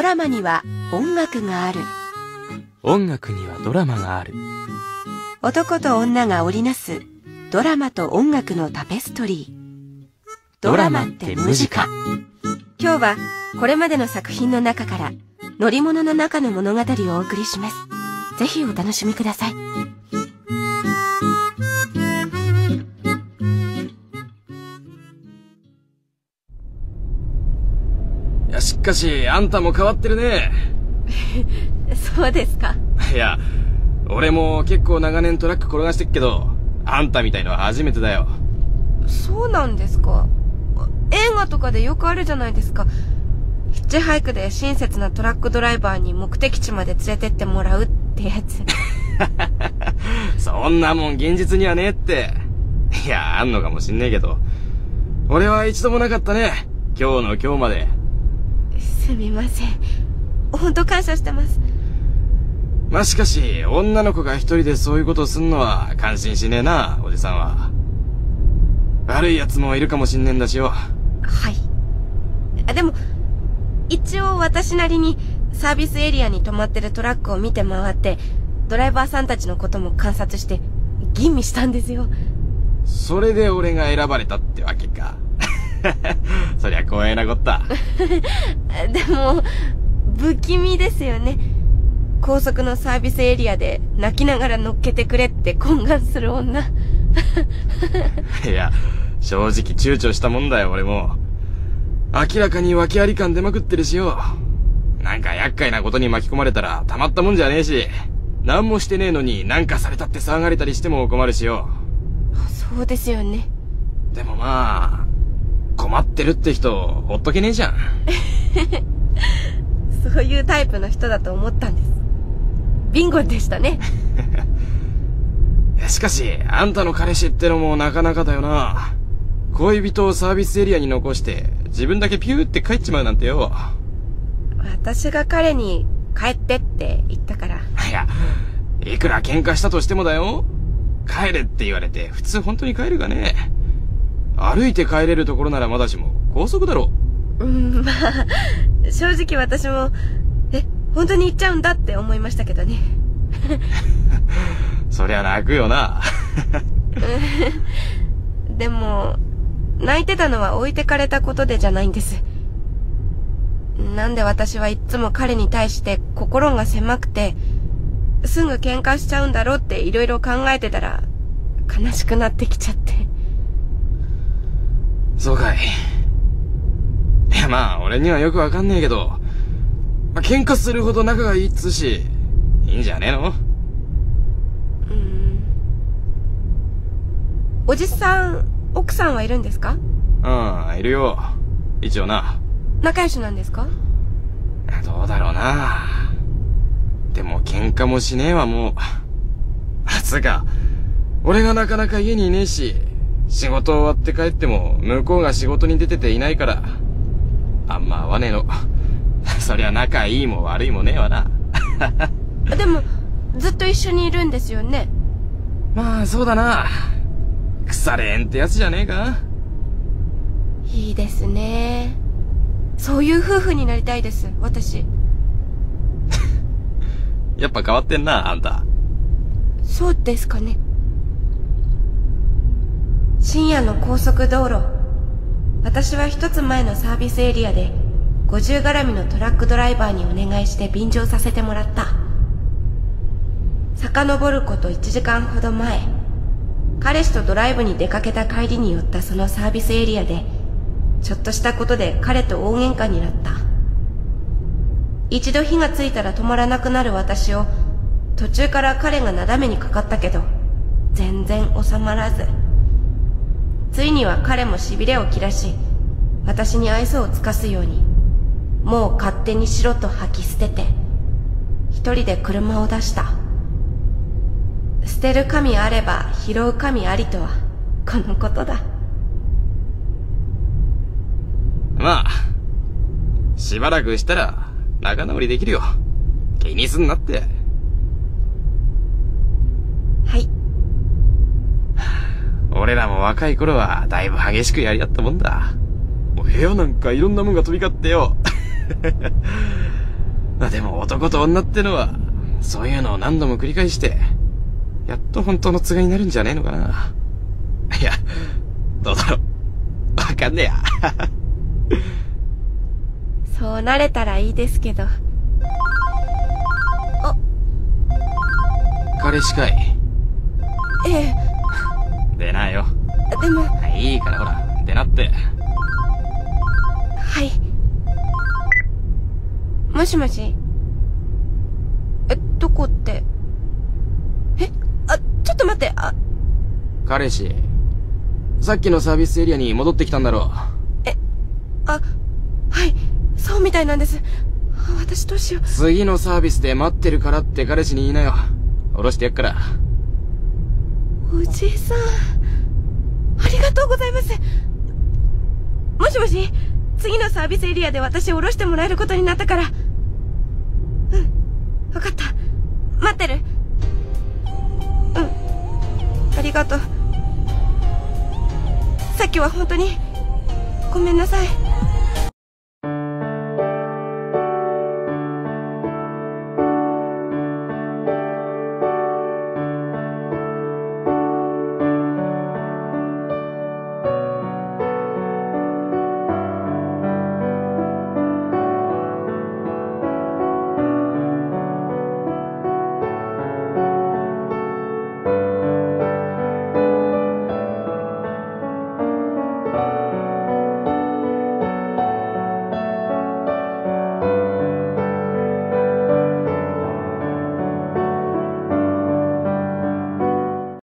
ラマには音楽がある。 音楽にはドラマがある。 男と女が織りなすドラマと音楽のタペストリー。ドラマってムジカ。今日はこれまでの作品の中から乗り物の中の物語をお送りします。ぜひお楽しみください。 いや、しかしあんたも変わってるね。 そうですか。 いや、俺も結構長年トラック転がしてっけど、あんたみたいのは初めてだよ。 そうなんですか。映画とかでよくあるじゃないですか。ヒッチハイクで親切なトラックドライバーに目的地まで連れてってもらうってやつ。 そんなもん現実にはねえって。いや、あんのかもしんねえけど、俺は一度もなかったね、今日の今日まで。 すみません、本当感謝してます。 まあ、しかし女の子が一人でそういうことをすんのは感心しねえな、おじさんは。悪い奴もいるかもしんねえんだしよ。 はい。でも一応私なりにサービスエリアに止まってるトラックを見て回って、ドライバーさんたちのことも観察して吟味したんですよ。 それで俺が選ばれたってわけか。そりゃ光栄なこった。 でも不気味ですよね。高速のサービスエリアで泣きながら乗っけてくれって懇願する女。 いや、正直躊躇したもんだよ、俺も。明らかに訳あり感出まくってるしよ。なんか厄介なことに巻き込まれたらたまったもんじゃねえし、何もしてねえのになんかされたって騒がれたりしても困るしよ。 そうですよね。 でもまあ、困ってるって人ほっとけねえじゃん。 そういうタイプの人だと思ったんです。ビンゴでしたね。 しかしあんたの彼氏ってのもなかなかだよな。恋人をサービスエリアに残して自分だけピューって帰っちまうなんてよ。 私が彼に帰ってって言ったから。 いや、いくら喧嘩したとしてもだよ、帰れって言われて普通本当に帰るがね。歩いて帰れるところならまだしも高速だろ。 まあ正直私も本当に行っちゃうんだって思いましたけどね。 そりゃ泣くよな。 でも泣いてたのは置いてかれたことでじゃないんです。なんで私はいっつも彼に対して心が狭くて、すぐ喧嘩しちゃうんだろうっていろいろ考えてたら悲しくなってきちゃって。 そうかい。いや、まあ俺にはよくわかんねえけど、喧嘩するほど仲がいいっつうし、いいんじゃねえの？おじさん、奥さんはいるんですか？ うん、いるよ。一応な。 仲良しなんですか？ どうだろうな。でも喧嘩もしねえわ、もう。つうか、俺がなかなか家にいねえし、仕事終わって帰っても向こうが仕事に出てていないから、あんま会わねえの。そりゃ仲いいも悪いもねえわな。 でもずっと一緒にいるんですよね。 まあそうだな。腐れ縁ってやつじゃねえか。 いいですね。そういう夫婦になりたいです、私。 やっぱ変わってんな、あんた。 そうですかね。深夜の高速道路、私は一つ前のサービスエリアで50絡みのトラックドライバーにお願いして便乗させてもらった。遡ること1時間ほど前、彼氏とドライブに出かけた帰りに寄ったそのサービスエリアで、ちょっとしたことで彼と大喧嘩になった。一度火がついたら止まらなくなる私を、途中から彼がなだめにかかったけど全然収まらず、ついには彼もしびれを切らし、私に愛想を尽かすように、もう勝手にしろと吐き捨てて一人で車を出した。捨てる神あれば拾う神ありとはこのことだ。 まあしばらくしたら仲直りできるよ。気にすんなって。 はい。 俺らも若い頃はだいぶ激しくやり合ったもんだ。もう部屋なんかいろんなもんが飛び交ってよ。 でも男と女ってのは、そういうのを何度も繰り返して、やっと本当のつがいになるんじゃねえのかな。いや、どうだろう。わかんねえや。 そうなれたらいいですけど。あ、 彼氏かい？ ええ。 出なよ。 でも。 いいからほら、出なって。 はい。もしもし？どこって。ちょっと待って、 彼氏、さっきのサービスエリアに戻ってきたんだろう。 はい、そうみたいなんです。私どうしよう。 次のサービスで待ってるからって彼氏に言いなよ。降ろしてやっから。 おじいさん、ありがとうございます。もしもし、次のサービスエリアで私を降ろしてもらえることになったから。わかった。待ってる。ありがとう。さっきは本当にごめんなさい。